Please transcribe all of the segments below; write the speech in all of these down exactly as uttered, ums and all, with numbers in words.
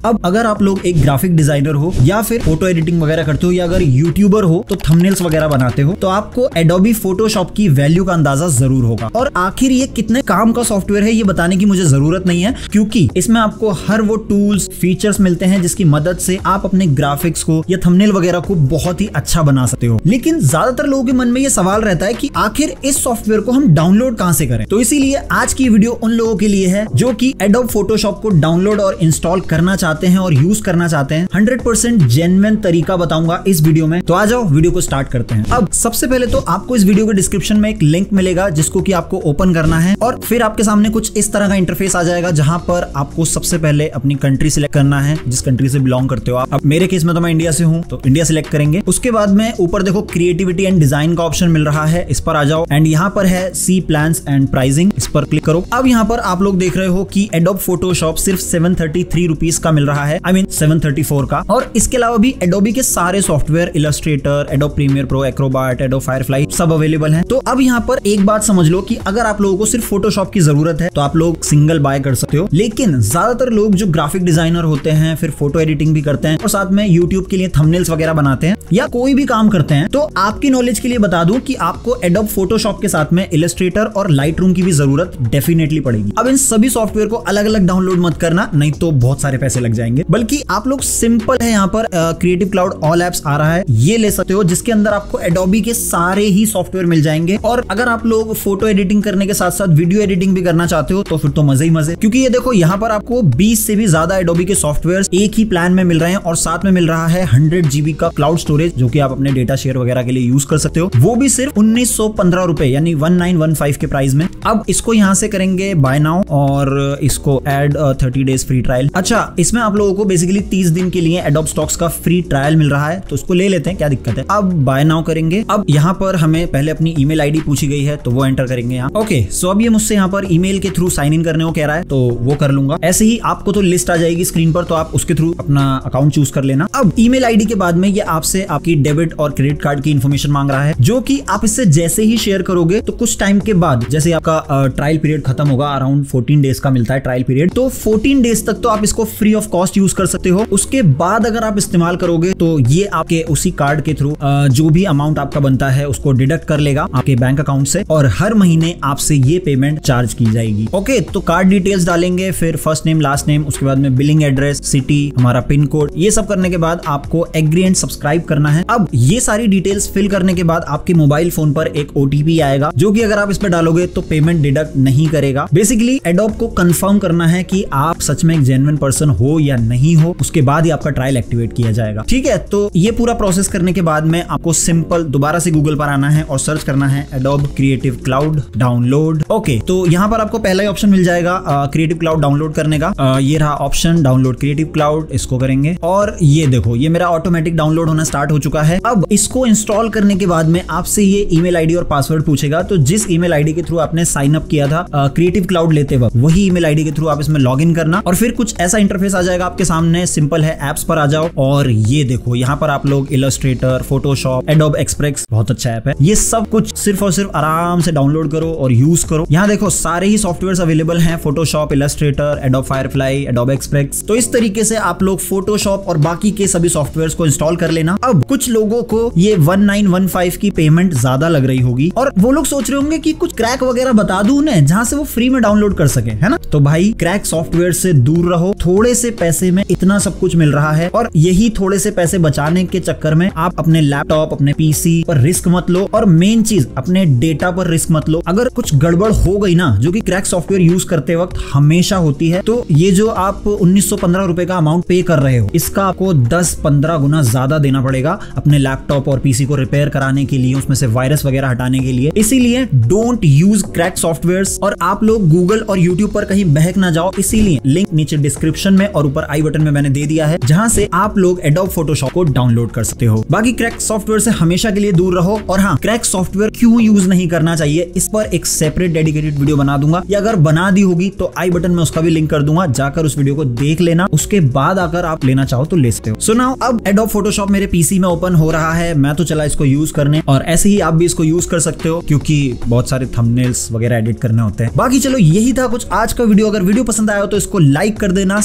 अब अगर आप लोग एक ग्राफिक डिजाइनर हो या फिर फोटो एडिटिंग वगैरह करते हो या अगर यूट्यूबर हो तो थंबनेल्स वगैरह बनाते हो तो आपको एडोबी फोटोशॉप की वैल्यू का अंदाजा जरूर होगा। और आखिर ये कितने काम का सॉफ्टवेयर है ये बताने की मुझे जरूरत नहीं है, क्योंकि इसमें आपको हर वो टूल्स फीचर्स मिलते हैं जिसकी मदद से आप अपने ग्राफिक्स को या थंबनेल वगैरह को बहुत ही अच्छा बना सकते हो। लेकिन ज्यादातर लोगों के मन में ये सवाल रहता है कि आखिर इस सॉफ्टवेयर को हम डाउनलोड कहां से करें। तो इसीलिए आज की वीडियो उन लोगों के लिए है जो कि एडोब फोटोशॉप को डाउनलोड और इंस्टॉल करना चाहते हैं और यूज करना चाहते हैं। हंड्रेड परसेंट जेन्युइन तरीका बताऊंगा इस वीडियो में। तो आ जाओ वीडियो को स्टार्ट करते हैं। अब सबसे पहले तो आपको इस वीडियो के डिस्क्रिप्शन में एक लिंक मिलेगा जिसको कि आपको ओपन करना है और फिर आपके सामने कुछ इस तरह का इंटरफेस आ जाएगा जहां पर आपको सबसे पहले अपनी कंट्री सिलेक्ट करना है, जिस कंट्री से बिलोंग करते हो आप। अब मेरे केस में तो मैं इंडिया से हूं तो इंडिया सिलेक्ट करेंगे। उसके बाद में ऊपर देखो क्रिएटिविटी एंड डिजाइन का ऑप्शन मिल रहा है, इस पर आ जाओ एंड यहाँ पर है सी प्लान्स एंड प्राइसिंग, इस पर क्लिक करो। अब यहाँ पर आप लोग देख रहे हो कि एडोब फोटोशॉप सिर्फ सेवन थर्टी थ्री रुपीज का मिल रहा है, I mean seven thirty four का। और इसके अलावा भी एडोबी के सारे software Illustrator, Adobe Premiere Pro, Acrobat, Adobe Firefly सब अवेलेबल है। तो अब यहाँ पर एक बात समझ लो कि अगर आप लोगों को सिर्फ फोटोशॉप की जरूरत है तो आप लोग सिंगल बाय कर सकते हो। लेकिन ज्यादातर लोग जो ग्राफिक डिजाइनर होते हैं, फिर फोटो एडिटिंग भी करते हैं और साथ में यूट्यूब के लिए थंबनेल्स वगैरह बनाते हैं या कोई भी काम करते हैं, तो आपकी नॉलेज के लिए बता दूं कि आपको एडोब फोटोशॉप के साथ में इलस्ट्रेटर और लाइटरूम की भी जरूरत डेफिनेटली पड़ेगी। अब इन सभी सॉफ्टवेयर को अलग अलग डाउनलोड मत करना, नहीं तो बहुत सारे पैसे लग जाएंगे। बल्कि आप लोग सिंपल है, यहाँ पर क्रिएटिव क्लाउड ऑल एप्स आ रहा है, ये ले सकते हो जिसके अंदर आपको एडोबी के सारे ही सॉफ्टवेयर मिल जाएंगे। और अगर आप लोग फोटो एडिटिंग करने के साथ साथ वीडियो एडिटिंग भी करना चाहते हो तो फिर तो मजे ही मजे, क्योंकि ये देखो यहाँ पर आपको बीस से भी ज्यादा एडोबी के सॉफ्टवेयर एक ही प्लान में मिल रहे हैं और साथ में मिल रहा है हंड्रेड जीबी का क्लाउड स्टोरेज जो कि आप अपने डेटा शेयर वगैरह के लिए यूज कर सकते हो, वो भी सिर्फ उन्नीस सौ पंद्रह रुपए यानी वन नाइन वन फाइव के प्राइस में। अब इसको यहाँ से करेंगे बाय नाउ और इसको add thirty days free trial. अच्छा, इसमें आप लोगों को बेसिकली तीस दिन के लिए एडोब स्टॉक्स का फ्री ट्रायल मिल रहा है, तो इसको ले लेते हैं, क्या दिक्कत है। अब बाय नाउ करेंगे। अब यहाँ पर हमें पहले अपनी ईमेल आईडी पूछी गई है तो वो एंटर करेंगे यहाँ। ओके, सो अब ये मुझसे यहाँ पर ईमेल के थ्रू साइन इन करने को कह रहा है तो वो कर लूंगा। ऐसे ही आपको तो लिस्ट आ जाएगी स्क्रीन पर, तो आप उसके थ्रू अपना अकाउंट चूज कर लेना। अब ईमेल आईडी के बाद में ये आपसे आपकी डेबिट और क्रेडिट कार्ड की इन्फॉर्मेशन मांग रहा है, जो कि आप इससे जैसे ही शेयर करोगे तो कुछ टाइम के बाद, जैसे आपका ट्रायल पीरियड खत्म होगा, अराउंड फोर्टीन डेज का मिलता है ट्रायल पीरियड, तो फोर्टीन डेज तक तो आप इसको फ्री ऑफ कॉस्ट यूज कर सकते हो। उसके बाद अगर आप इस्तेमाल करोगे तो ये आपके उसी कार्ड के थ्रू जो भी अमाउंट आपका बनता है उसको डिडक्ट कर लेगा आपके बैंक अकाउंट से और हर महीने आपसे ये पेमेंट चार्ज की जाएगी। ओके, तो कार्ड डिटेल्स डालेंगे, फिर फर्स्ट नेम लास्ट नेम, उसके बाद में बिलिंग एड्रेस, सिटी, हमारा पिन कोड, ये सब करने के बाद आपको एग्री एंड सब्सक्राइब करना है। अब ये सारी डिटेल्स फिल करने के बाद आपके मोबाइल फोन पर एक ओटीपी आएगा जो कि अगर आप इस पर डालोगे तो पेमेंट डिडक्ट नहीं करेगा। बेसिकली एडोब को कंफर्म करना है कि आप सच में एक जेन्युइन पर्सन हो या नहीं हो, उसके बाद ही आपका ट्रायल एक्टिवेट किया जाएगा। ठीक है, तो ये पूरा प्रोसेस करने के बाद में आपको सिंपल दोबारा से गूगल पर आना है और सर्च करना है Adobe Creative Cloud download. Okay, तो यहाँ पर आपको पहला ही ऑप्शन मिल जाएगा क्रिएटिव क्लाउड डाउनलोड करने का। आ, ये रहा ऑप्शन डाउनलोड क्रिएटिव क्लाउड, इसको करेंगे और ये देखो ये मेरा ऑटोमेटिक डाउनलोड होना स्टार्ट हो चुका है। अब इसको इंस्टॉल करने के बाद में आपसे ये ईमेल आईडी और पासवर्ड पूछेगा, तो जिस ईमेल आईडी के थ्रू आपने साइन अप किया था क्रिएटिव क्लाउड लेते वक्त, वही ईमेल आईडी के थ्रू आप इसमें लॉग इन करना और फिर कुछ ऐसा इंटरफेस आ जाएगा आपके सामने। सिंपल है, एप्स पर आ जाओ और ये देखो यहाँ पर आप लोग इलस्ट्रेटर, फोटोशॉप, एडोब एक्सप्रेस, बहुत अच्छा ऐप है, ये सब कुछ सिर्फ और सिर्फ आराम से डाउनलोड करो और यूज करो। यहाँ देखो सारे ही सॉफ्टवेयर अवेलेबल हैं, Photoshop, Illustrator, Adobe Firefly, Adobe Express. तो इस तरीके से आप लोग फोटोशॉप और बाकी के सभी सॉफ्टवेयर्स को इंस्टॉल कर लेना। अब कुछ लोगों को ये वन नाइन वन फाइव की पेमेंट ज्यादा लग रही होगी और वो लोग सोच रहे होंगे कि कुछ क्रैक वगैरह बता दूं उन्हें जहां से वो फ्री में डाउनलोड कर सके, है ना। तो भाई क्रैक सॉफ्टवेयर से दूर रहो, थोड़े से पैसे में इतना सब कुछ मिल रहा है और यही थोड़े से पैसे बचाने के चक्कर में आप अपने लैपटॉप, अपने पीसी पर रिस्क मत लो और मेन चीज अपने डेटा पर रिस्क मत लो। अगर कुछ गड़बड़ हो गई ना, जो कि क्रैक सॉफ्टवेयर यूज करते वक्त हमेशा होती है, तो ये जो आप उन्नीस सौ पंद्रह रुपए का अमाउंट पे कर रहे हो, इसका आपको दस पंद्रह गुना ज्यादा देना पड़ेगा अपने लैपटॉप और पीसी को रिपेयर कराने के लिए, उसमें से वायरस वगैरह हटाने के लिए। इसीलिए डोंट यूज क्रैक सॉफ्टवेयर्स और आप लोग गूगल और यूट्यूब पर कहीं बहक ना जाओ। इसीलिए लिंक नीचे डिस्क्रिप्शन में और ऊपर आई बटन में मैंने दे दिया है, जहां से आप लोग एडोब फोटोशॉप को डाउनलोड कर सकते हो। बाकी क्रैक सॉफ्टवेयर से हमेशा के लिए दूर रहो। और हाँ, क्रैक सॉफ्टवेयर क्यों यूज नहीं करना चाहिए, इस पर एक सेपरेट डेडिकेटेड वीडियो बना दूंगा, या अगर बना दी होगी तो आई बटन में उसका भी लिंक कर दूंगा, जाकर उस वीडियो को देख लेना। उसके बाद अगर आप लेना चाहो तो ले सकते हो। सो नाउ अब एडोब फोटोशॉप मेरे पीसी में ओपन हो रहा है, मैं तो चला इसको यूज करने, और ऐसे ही आप भी इसको यूज कर सकते हो क्योंकि बहुत सारे थंबनेल्स वगैरह एडिट करने होते हैं। बाकी चलो यही था कुछ आज का वीडियो। अगर वीडियो पसंद आया हो तो इसको लाइक कर देना, साथ ही साथ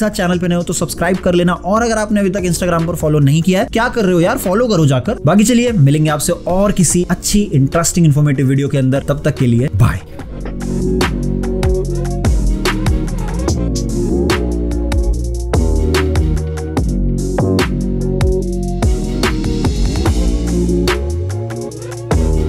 साथ चैनल पे नए हो तो सब्सक्राइब कर लेना, और अगर आपने अभी तक इंस्टाग्राम पर फॉलो नहीं किया है, क्या कर रहे हो यार, फॉलो करो जाकर। बाकी चलिए मिलेंगे आपसे और किसी अच्छी इंटरेस्टिंग इन्फॉर्मेटिव वीडियो के अंदर, तब तक के लिए बाय।